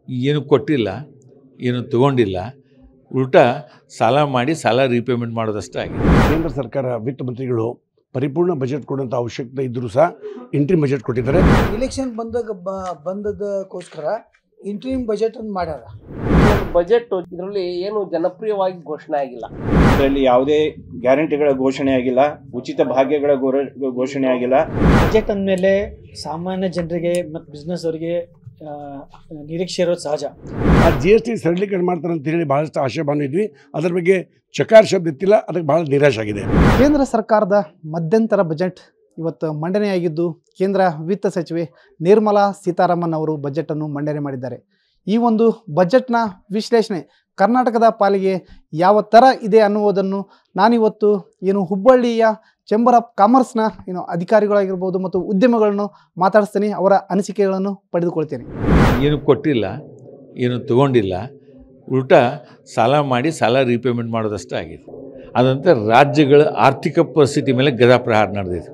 ಏನು ಕೊಟ್ಟಿಲ್ಲ, ಏನು ತಗೊಂಡಿಲ್ಲ, ಉಲ್ಟಾ ಸಾಲ ಮಾಡಿ ಸಾಲ ರೀಪೇಮೆಂಟ್ ಮಾಡೋದಷ್ಟೇ ಆಗಿದೆ. ಕೇಂದ್ರ ಸರ್ಕಾರ ವಿತ್ತ ಮಂತ್ರಿಗಳು ಪರಿಪೂರ್ಣ ಬಜೆಟ್ ಕೊಡುವಂಥ ಅವಶ್ಯಕತೆ ಇದ್ದರೂ ಸಹ ಇಂಟ್ರಿಮ್ ಬಜೆಟ್ ಕೊಟ್ಟಿದ್ದಾರೆ. ಇಲೆಕ್ಷನ್ ಬಂದದಕ್ಕೋಸ್ಕರ ಇಂಟ್ರಿಮ್ ಬಜೆಟ್ ಅನ್ನು ಮಾಡ್ಯಾರ. ಬಜೆಟ್ ಇದರಲ್ಲಿ ಏನು ಜನಪ್ರಿಯವಾಗಿ ಘೋಷಣೆ ಆಗಿಲ್ಲ. ಇದರಲ್ಲಿ ಯಾವುದೇ ಗ್ಯಾರಂಟಿಗಳ ಘೋಷಣೆ ಆಗಿಲ್ಲ, ಉಚಿತ ಭಾಗ್ಯಗಳ ಘೋಷಣೆ ಆಗಿಲ್ಲ. ಬಜೆಟ್ ಅಂದಮೇಲೆ ಸಾಮಾನ್ಯ ಜನರಿಗೆ ಮತ್ತು ಬಿಸ್ನೆಸ್ ಅವರಿಗೆ ನಿರೀಕ್ಷೆ ಇರೋದು ಸಹಜ. ಆ GST ಸರಳೀಕರಣ ಮಾಡ್ತಾರೆ ಅಂತ ಹೇಳಿ ಭಾಳಷ್ಟು ಆಶಾಭಾವನೆ ಇದ್ವಿ. ಅದರ ಬಗ್ಗೆ ಚಕಾರ ಶಬ್ದ ಇತ್ತಿಲ್ಲ, ಅದಕ್ಕೆ ಭಾಳ ನಿರಾಶೆ ಆಗಿದೆ. ಕೇಂದ್ರ ಸರ್ಕಾರದ ಮಧ್ಯಂತರ ಬಜೆಟ್ ಇವತ್ತು ಮಂಡನೆಯಾಗಿದ್ದು ಕೇಂದ್ರ ವಿತ್ತ ಸಚಿವೆ ನಿರ್ಮಲಾ ಸೀತಾರಾಮನ್ ಅವರು ಬಜೆಟನ್ನು ಮಂಡನೆ ಮಾಡಿದ್ದಾರೆ. ಈ ಒಂದು ಬಜೆಟ್ನ ವಿಶ್ಲೇಷಣೆ ಕರ್ನಾಟಕದ ಪಾಲಿಗೆ ಯಾವ ಥರ ಇದೆ ಅನ್ನುವುದನ್ನು ನಾನಿವತ್ತು ಹುಬ್ಬಳ್ಳಿಯ ಚೇಂಬರ್ ಆಫ್ ಕಾಮರ್ಸ್ನ ಅಧಿಕಾರಿಗಳಾಗಿರ್ಬೋದು ಮತ್ತು ಉದ್ಯಮಿಗಳನ್ನು ಮಾತಾಡಿಸ್ತೀನಿ, ಅವರ ಅನಿಸಿಕೆಗಳನ್ನು ಪಡೆದುಕೊಳ್ತೇನೆ. ಏನು ಕೊಟ್ಟಿಲ್ಲ, ಏನು ತಗೊಂಡಿಲ್ಲ, ಉಲ್ಟಾ ಸಾಲ ಮಾಡಿ ಸಾಲ ರೀಪೇಮೆಂಟ್ ಮಾಡೋದಷ್ಟೇ ಆಗಿದೆ. ಅದಂತೆ ರಾಜ್ಯಗಳ ಆರ್ಥಿಕ ಪರಿಸ್ಥಿತಿ ಮೇಲೆ ಗದಾಪ್ರಹಾರ ನಡೆದಿದೆ.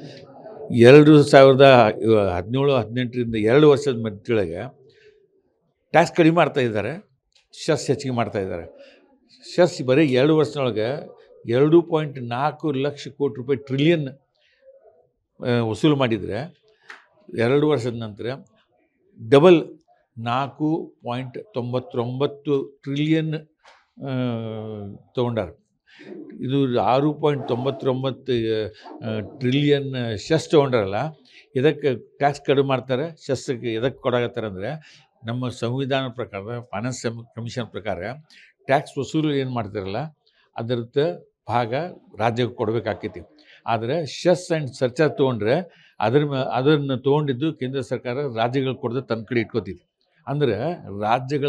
2017-18ರಿಂದ 2 ವರ್ಷದ ಮಧ್ಯೊಳಗೆ ಟ್ಯಾಕ್ಸ್ ಕಡಿಮೆ ಮಾಡ್ತಾಯಿದ್ದಾರೆ, ಸೆಸ್ ಹೆಚ್ಚಿಗೆ ಮಾಡ್ತಾಯಿದ್ದಾರೆ. ಸೆಸ್ ಬರೀ 2 ವರ್ಷದೊಳಗೆ 2.4 ಲಕ್ಷ ಕೋಟಿ ರೂಪಾಯಿ ಟ್ರಿಲಿಯನ್ ವಸೂಲು ಮಾಡಿದರೆ 2 ವರ್ಷದ ನಂತರ ಡಬಲ್ 4.99 ಟ್ರಿಲಿಯನ್ ತೊಗೊಂಡಾರ. ಇದು 6.99 ಟ್ರಿಲಿಯನ್ ಸೆಸ್ ತೊಗೊಂಡಾರಲ್ಲ, ಇದಕ್ಕೆ ಟ್ಯಾಕ್ಸ್ ಕಡಿಮೆ ಮಾಡ್ತಾರೆ. ಸೆಸ್ಗೆ ಎದಕ್ಕೆ ಕೊಡಾಕತ್ತಾರೆ ಅಂದರೆ, ನಮ್ಮ ಸಂವಿಧಾನ ಪ್ರಕಾರ, ಫೈನಾನ್ಸ್ ಕಮಿಷನ್ ಪ್ರಕಾರ ಟ್ಯಾಕ್ಸ್ ವಸೂಲು ಏನು ಮಾಡ್ತಾರಲ್ಲ ಅದರದ್ದು ಭಾಗ ರಾಜ್ಯಕ್ಕೆ ಕೊಡಬೇಕಾಗ್ತೈತಿ. ಆದರೆ ಸೆಸ್ ಆ್ಯಂಡ್ ಸರ್ಚಾರ್ಜ್ ತೊಗೊಂಡ್ರೆ ಅದನ್ನು ತೊಗೊಂಡಿದ್ದು ಕೇಂದ್ರ ಸರ್ಕಾರ ರಾಜ್ಯಗಳಿಗೆ ಕೊಡದೆ ತನ್ನ ಕಡೆ ಇಟ್ಕೋತಿತ್ತು. ಅಂದರೆ ರಾಜ್ಯಗಳ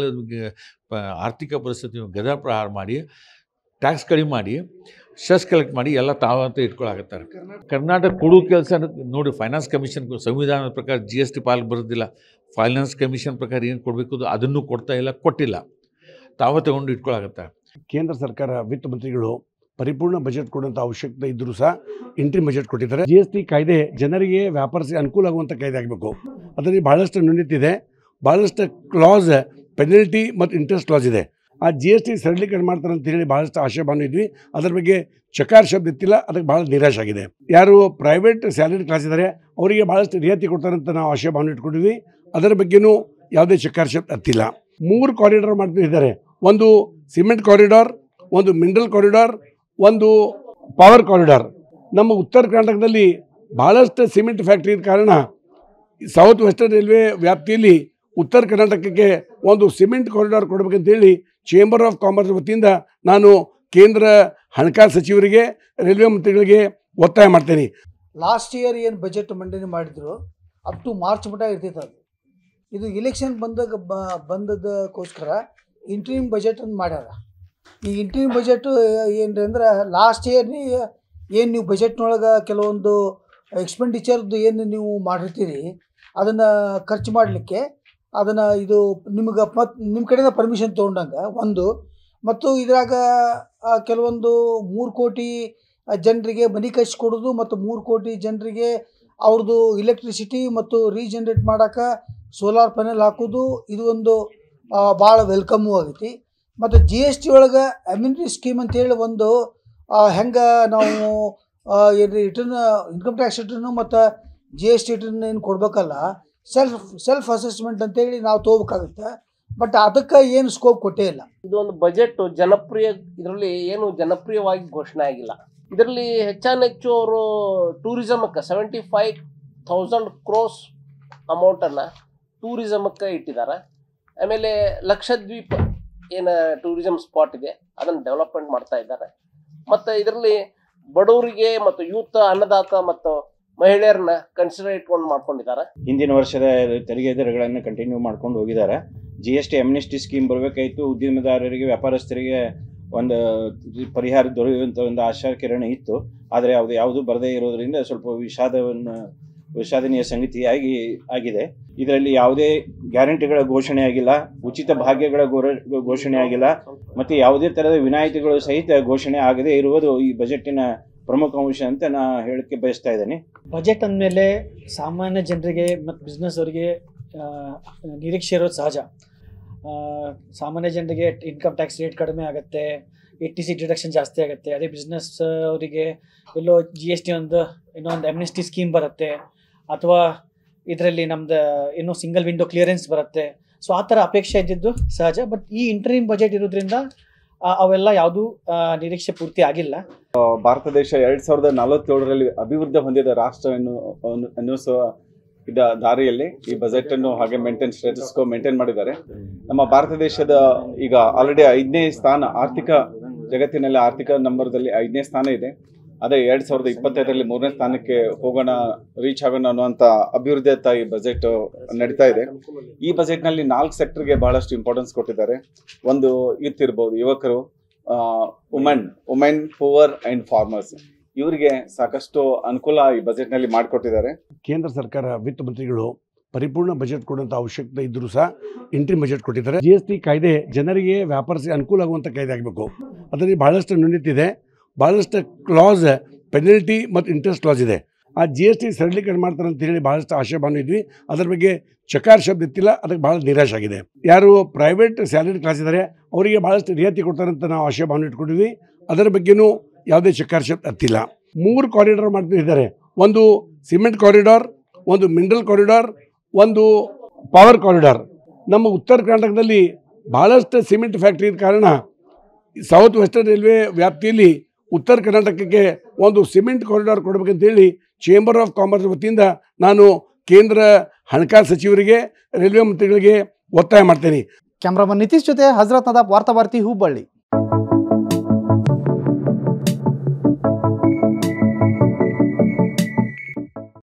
ಆರ್ಥಿಕ ಪರಿಸ್ಥಿತಿ ಗದಾಪ್ರಹಾರ ಮಾಡಿ ಟ್ಯಾಕ್ಸ್ ಕಡಿಮೆ ಮಾಡಿ ಸೆಸ್ ಕಲೆಕ್ಟ್ ಮಾಡಿ ಎಲ್ಲ ತಾವಂತ ಇಟ್ಕೊಳಕತ್ತಾರೆ. ಕರ್ನಾಟಕ ಕೊಡೋ ಕೆಲಸ ನೋಡಿ, ಫೈನಾನ್ಸ್ ಕಮಿಷನ್ ಸಂವಿಧಾನದ ಪ್ರಕಾರ GST ಪಾಲಿಗೆ ಬರೋದಿಲ್ಲ. ಫೈನಾನ್ಸ್ ಕಮಿಷನ್ ಪ್ರಕಾರ ಏನು ಕೊಡಬೇಕು ಅದನ್ನು ಕೊಡ್ತಾ ಇಲ್ಲ, ಕೊಟ್ಟಿಲ್ಲ, ತಾವ ತಗೊಂಡು ಇಟ್ಕೊಳಕತ್ತಾರೆ. ಕೇಂದ್ರ ಸರ್ಕಾರ ವಿತ್ತ ಮಂತ್ರಿಗಳು ಪರಿಪೂರ್ಣ ಬಜೆಟ್ ಕೊಡುವಂಥ ಅವಶ್ಯಕತೆ ಇದ್ದರೂ ಸಹ ಇಂಟ್ರಿಮ್ ಬಜೆಟ್ ಕೊಟ್ಟಿದ್ದಾರೆ. GST ಕಾಯ್ದೆ ಜನರಿಗೆ ವ್ಯಾಪಾರಕ್ಕೆ ಅನುಕೂಲ ಆಗುವಂಥ ಕಾಯ್ದೆ ಆಗಬೇಕು. ಅದರಲ್ಲಿ ಭಾಳಷ್ಟು ನ್ಯೂನತೆ, ಭಾಳಷ್ಟು ಕ್ಲಾಸ್, ಪೆನಲ್ಟಿ ಮತ್ತು ಇಂಟ್ರೆಸ್ಟ್ ಕ್ಲಾಸ್ ಇದೆ. ಆ GST ಸರಳೀಕರಣ ಮಾಡ್ತಾರೆ ಅಂತ ಹೇಳಿ ಭಾಳಷ್ಟು ಆಶಾಭಾವನೆ ಇದ್ವಿ. ಅದರ ಬಗ್ಗೆ ಚಕಾರ ಶಬ್ದ ಇತ್ತಿಲ್ಲ, ಅದಕ್ಕೆ ಭಾಳ ನಿರಾಶೆ ಆಗಿದೆ. ಯಾರು ಪ್ರೈವೇಟ್ ಸ್ಯಾಲರಿ ಕ್ಲಾಸ್ ಇದ್ದಾರೆ ಅವರಿಗೆ ಭಾಳಷ್ಟು ರಿಯಾಯಿತಿ ಕೊಡ್ತಾರೆ ಅಂತ ನಾವು ಆಶಾಭಾವನೆ ಇಟ್ಕೊಂಡಿದ್ವಿ. ಅದರ ಬಗ್ಗೆನೂ ಯಾವುದೇ ಚಕಾರ ಶಬ್ದ ಹತ್ತಿಲ್ಲ. 3 ಕಾರಿಡಾರ್ ಮಾಡ್ತಿದ್ದಾರೆ. ಒಂದು ಸಿಮೆಂಟ್ ಕಾರಿಡಾರ್, ಒಂದು ಮಿನರಲ್ ಕಾರಿಡಾರ್, ಒಂದು ಪವರ್ ಕಾರಿಡಾರ್. ನಮ್ಮ ಉತ್ತರ ಕರ್ನಾಟಕದಲ್ಲಿ ಭಾಳಷ್ಟು ಸಿಮೆಂಟ್ ಫ್ಯಾಕ್ಟ್ರಿ ಇದ್ದ ಕಾರಣ ಸೌತ್ ವೆಸ್ಟರ್ನ್ ರೈಲ್ವೆ ವ್ಯಾಪ್ತಿಯಲ್ಲಿ ಉತ್ತರ ಕರ್ನಾಟಕಕ್ಕೆ ಒಂದು ಸಿಮೆಂಟ್ ಕಾರಿಡಾರ್ ಕೊಡಬೇಕಂತೇಳಿ ಚೇಂಬರ್ ಆಫ್ ಕಾಮರ್ಸ್ ವತಿಯಿಂದ ನಾನು ಕೇಂದ್ರ ಹಣಕಾಸು ಸಚಿವರಿಗೆ, ರೈಲ್ವೆ ಮಂತ್ರಿಗಳಿಗೆ ಒತ್ತಾಯ ಮಾಡ್ತೇನೆ. ಲಾಸ್ಟ್ ಇಯರ್ ಏನು ಬಜೆಟ್ ಮಂಡನೆ ಮಾಡಿದ್ರು ಅಪ್ ಟು ಮಾರ್ಚ್ ಮಟ್ಟ ಇರ್ತೈತೆ. ಇದು ಇಲೆಕ್ಷನ್ ಬಂದದಕ್ಕೋಸ್ಕರ ಇಂಟ್ರಿಮ್ ಬಜೆಟ್ ಅನ್ನು ಮಾಡ್ಯಾರ. ಈ ಇಂಟ್ರಿಮ್ ಬಜೆಟು ಏನು ಅಂದ್ರೆ, ಲಾಸ್ಟ್ ಇಯರ್ ಏನು ನೀವು ಬಜೆಟ್ನೊಳಗೆ ಕೆಲವೊಂದು ಎಕ್ಸ್ಪೆಂಡಿಚರ್ದು ಏನು ನೀವು ಮಾಡಿರ್ತೀರಿ ಅದನ್ನು ಖರ್ಚು ಮಾಡಲಿಕ್ಕೆ ಅದನ್ನು ಇದು ನಿಮ್ಗೆ ಮತ್ತು ನಿಮ್ಮ ಕಡೆಯಿಂದ ಪರ್ಮಿಷನ್ ತೊಗೊಂಡಂಗೆ ಒಂದು, ಮತ್ತು ಇದ್ರಾಗ ಕೆಲವೊಂದು 3 ಕೋಟಿ ಜನರಿಗೆ ಮನೆ ಕಳಿಸ್ಕೊಡೋದು ಮತ್ತು 3 ಕೋಟಿ ಜನರಿಗೆ ಅವ್ರದ್ದು ಇಲೆಕ್ಟ್ರಿಸಿಟಿ ಮತ್ತು ರೀಜನ್ರೇಟ್ ಮಾಡೋಕೆ ಸೋಲಾರ್ ಪ್ಯಾನೆಲ್ ಹಾಕೋದು, ಇದು ಒಂದು ಭಾಳ ವೆಲ್ಕಮ್ಮು ಆಗೈತಿ. ಮತ್ತು GST ಒಳಗೆ ಅಮ್ಯುನಿಟಿ ಸ್ಕೀಮ್ ಅಂತೇಳಿ ಒಂದು ಹೆಂಗೆ ನಾವು ರಿಟರ್ನ್ ಇನ್ಕಮ್ ಟ್ಯಾಕ್ಸ್ ರಿಟರ್ನು ಮತ್ತು GST ರಿಟರ್ನ್ ಏನು ಕೊಡಬೇಕಲ್ಲ, ಸೆಲ್ಫ್ ಅಸೆಸ್ಮೆಂಟ್ ಅಂತೇಳಿ ನಾವು ತೊಗೋಬೇಕಾಗುತ್ತೆ. ಬಟ್ ಅದಕ್ಕೆ ಏನು ಸ್ಕೋಪ್ ಕೊಟ್ಟೇ ಇಲ್ಲ. ಇದೊಂದು ಬಜೆಟ್ ಇದರಲ್ಲಿ ಏನು ಜನಪ್ರಿಯವಾಗಿ ಘೋಷಣೆ ಆಗಿಲ್ಲ. ಇದರಲ್ಲಿ ಹೆಚ್ಚಾನೆಚ್ಚು ಅವರು ಟೂರಿಸಮಕ್ಕೆ 75,000 crores ಅಮೌಂಟನ್ನು ಟೂರಿಸಮಕ್ಕೆ ಇಟ್ಟಿದ್ದಾರೆ. ಆಮೇಲೆ ಲಕ್ಷದ್ವೀಪ ಏನು ಟೂರಿಸಮ್ ಸ್ಪಾಟ್ ಇದೆ ಅದನ್ನು ಡೆವಲಪ್ಮೆಂಟ್ ಮಾಡ್ತಾ ಇದ್ದಾರೆ. ಮತ್ತು ಇದರಲ್ಲಿ ಬಡವರಿಗೆ ಮತ್ತು ಯೂತ್, ಅನ್ನದಾತ ಮತ್ತು ಮಹಿಳೆಯರನ್ನ ಕನ್ಸಿಡರ್ ಇಟ್ಕೊಂಡು ಮಾಡ್ಕೊಂಡಿದ್ದಾರೆ. ಹಿಂದಿನ ವರ್ಷದ ತೆರಿಗೆ ದರಗಳನ್ನು ಕಂಟಿನ್ಯೂ ಮಾಡ್ಕೊಂಡು ಹೋಗಿದ್ದಾರೆ. GST ಅಮ್ನಿಸ್ಟಿ scheme ಬರಬೇಕಾಯಿತು. ಉದ್ಯಮದಾರರಿಗೆ, ವ್ಯಾಪಾರಸ್ಥರಿಗೆ ಒಂದು ಪರಿಹಾರ ದೊರೆಯುವಂಥ ಒಂದು ಆಶಾ ಕಿರಣ ಇತ್ತು. ಆದರೆ ಯಾವುದು ಬರದೇ ಇರೋದರಿಂದ ಸ್ವಲ್ಪ ವಿಷಾದನೀಯ ಸಂಗತಿಯಾಗಿ ಆಗಿದೆ. ಇದರಲ್ಲಿ ಯಾವುದೇ ಗ್ಯಾರಂಟಿಗಳ ಘೋಷಣೆ ಆಗಿಲ್ಲ, ಉಚಿತ ಭಾಗ್ಯಗಳ ಘೋಷಣೆ ಆಗಿಲ್ಲ, ಮತ್ತು ಯಾವುದೇ ಥರದ ವಿನಾಯಿತಿಗಳು ಸಹಿತ ಘೋಷಣೆ ಆಗದೇ ಇರುವುದು ಈ ಬಜೆಟಿನ ಪ್ರಮುಖ ಅಂಶ ಅಂತ ನಾ ಹೇಳಕ್ಕೆ ಬಯಸ್ತಾ ಇದ್ದೇನೆ. ಬಜೆಟ್ ಅಂದಮೇಲೆ ಸಾಮಾನ್ಯ ಜನರಿಗೆ ಮತ್ತು ಬಿಸ್ನೆಸ್ ಅವರಿಗೆ ನಿರೀಕ್ಷೆ ಇರೋದು ಸಹಜ. ಸಾಮಾನ್ಯ ಜನರಿಗೆ ಇನ್ಕಮ್ ಟ್ಯಾಕ್ಸ್ ರೇಟ್ ಕಡಿಮೆ ಆಗುತ್ತೆ, ATC ಡಿಡಕ್ಷನ್ ಜಾಸ್ತಿ ಆಗುತ್ತೆ. ಅದೇ ಬಿಸ್ನೆಸ್ ಅವರಿಗೆ ಎಲ್ಲೋ GST ಇನ್ನೊಂದು ಅಮ್ನೆಸ್ಟಿ ಸ್ಕೀಮ್ ಬರುತ್ತೆ, ಅಥವಾ ಇದರಲ್ಲಿ ನಮ್ದು ಏನೋ ಸಿಂಗಲ್ ವಿಂಡೋ ಕ್ಲಿಯರೆನ್ಸ್ ಬರುತ್ತೆ. ಸೊ ಆ ಥರ ಅಪೇಕ್ಷೆ ಇದ್ದಿದ್ದು ಸಹಜ. ಬಟ್ ಈ ಇಂಟರಿಮ್ ಬಜೆಟ್ ಇರೋದ್ರಿಂದ ಅವೆಲ್ಲ ಯಾವುದೂ ನಿರೀಕ್ಷೆ ಪೂರ್ತಿ ಆಗಿಲ್ಲ. ಭಾರತ ದೇಶ 2047ರಲ್ಲಿ ಅಭಿವೃದ್ಧಿ ಹೊಂದಿದ ರಾಷ್ಟ್ರ ಅನ್ನಿಸುವ ದಾರಿಯಲ್ಲಿ ಈ ಬಜೆಟ್ ಅನ್ನು ಹಾಗೆ ಸ್ಟೇಟಸ್ ಕೋ ಮೇಂಟೈನ್ ಮಾಡಿದ್ದಾರೆ. ನಮ್ಮ ಭಾರತ ದೇಶದ ಈಗ ಆಲ್ರೆಡಿ 5ನೇ ಸ್ಥಾನ ಜಗತ್ತಿನಲ್ಲಿ ಆರ್ಥಿಕ ನಂಬರ್ದಲ್ಲಿ 5ನೇ ಸ್ಥಾನ ಇದೆ. ಅದೇ 2025ರಲ್ಲಿ 3ನೇ ಸ್ಥಾನಕ್ಕೆ ರೀಚ್ ಆಗೋಣ ಅನ್ನುವಂಥ ಅಭಿವೃದ್ಧಿಯತ್ತ ಈ ಬಜೆಟ್ ನಡೀತಾ ಇದೆ. ಈ ಬಜೆಟ್ನಲ್ಲಿ 4 ಸೆಕ್ಟರ್ಗೆ ಬಹಳಷ್ಟು ಇಂಪಾರ್ಟೆನ್ಸ್ ಕೊಟ್ಟಿದ್ದಾರೆ. ಒಂದು ಯೂತ್ ಇರ್ಬೋದು, ಯುವಕರು, ವುಮೆನ್, ಪೂವರ್ ಆ್ಯಂಡ್ ಫಾರ್ಮರ್ಸ್, ಇವರಿಗೆ ಸಾಕಷ್ಟು ಅನುಕೂಲ ಈ ಬಜೆಟ್ನಲ್ಲಿ ಮಾಡಿಕೊಟ್ಟಿದ್ದಾರೆ. ಕೇಂದ್ರ ಸರ್ಕಾರ ವಿತ್ತ ಮಂತ್ರಿಗಳು ಪರಿಪೂರ್ಣ ಬಜೆಟ್ ಕೊಡುವಂಥ ಅವಶ್ಯಕತೆ ಇದ್ದರೂ ಸಹ ಇಂಟ್ರಿಮ್ ಬಜೆಟ್ ಕೊಟ್ಟಿದ್ದಾರೆ. GST ಕಾಯ್ದೆ ಜನರಿಗೆ ವ್ಯಾಪಾರಕ್ಕೆ ಅನುಕೂಲ ಆಗುವಂಥ ಕಾಯ್ದೆ ಆಗಬೇಕು. ಅದರಲ್ಲಿ ಬಹಳಷ್ಟು ನ್ಯೂನತೆ, ಭಾಳಷ್ಟು ಕ್ಲಾಸ್, ಪೆನಲ್ಟಿ ಮತ್ತು ಇಂಟ್ರೆಸ್ಟ್ ಕ್ಲಾಸ್ ಇದೆ. ಆ GST ಸರಳೀಕರಣ ಮಾಡ್ತಾರೆ ಅಂತ ಹೇಳಿ ಭಾಳಷ್ಟು ಆಶಾಭಾವನೆ ಇದ್ವಿ. ಅದ್ರ ಬಗ್ಗೆ ಚಕಾರ ಶಬ್ದ ಇತ್ತಿಲ್ಲ, ಅದಕ್ಕೆ ಭಾಳ ನಿರಾಶೆ ಆಗಿದೆ. ಯಾರು ಪ್ರೈವೇಟ್ ಸ್ಯಾಲರಿ ಕ್ಲಾಸ್ ಇದ್ದಾರೆ ಅವರಿಗೆ ಭಾಳಷ್ಟು ರಿಯಾಯಿತಿ ಕೊಡ್ತಾರೆ ಅಂತ ನಾವು ಆಶಾಭಾವನೆ ಇಟ್ಕೊಂಡಿದ್ವಿ. ಅದರ ಬಗ್ಗೆನೂ ಯಾವುದೇ ಚಕಾರ ಶಬ್ದ ಹತ್ತಿಲ್ಲ. 3 ಕಾರಿಡಾರ್ ಮಾಡ್ತಿದ್ದಾರೆ. ಒಂದು ಸಿಮೆಂಟ್ ಕಾರಿಡಾರ್, ಒಂದು ಮಿನರಲ್ ಕಾರಿಡಾರ್, ಒಂದು ಪವರ್ ಕಾರಿಡಾರ್. ನಮ್ಮ ಉತ್ತರ ಕರ್ನಾಟಕದಲ್ಲಿ ಭಾಳಷ್ಟು ಸಿಮೆಂಟ್ ಫ್ಯಾಕ್ಟ್ರಿ ಇದ್ದ ಕಾರಣ ಸೌತ್ ವೆಸ್ಟರ್ನ್ ರೈಲ್ವೆ ವ್ಯಾಪ್ತಿಯಲ್ಲಿ ಉತ್ತರ ಕರ್ನಾಟಕಕ್ಕೆ ಒಂದು ಸಿಮೆಂಟ್ ಕಾರಿಡಾರ್ ಕೊಡಬೇಕಂತೇಳಿ ಚೇಂಬರ್ ಆಫ್ ಕಾಮರ್ಸ್ ವತಿಯಿಂದ ನಾನು ಕೇಂದ್ರ ಹಣಕಾಸು ಸಚಿವರಿಗೆ, ರೈಲ್ವೆ ಮಂತ್ರಿಗಳಿಗೆ ಒತ್ತಾಯ ಮಾಡ್ತೇನೆ. ಕ್ಯಾಮ್ರಾಮನ್ ನಿತೀಶ್ ಜೊತೆ ಹಜರತ್ ನದಾಬ್, ವಾರ್ತಾಭಾರತಿ, ಹುಬ್ಬಳ್ಳಿ.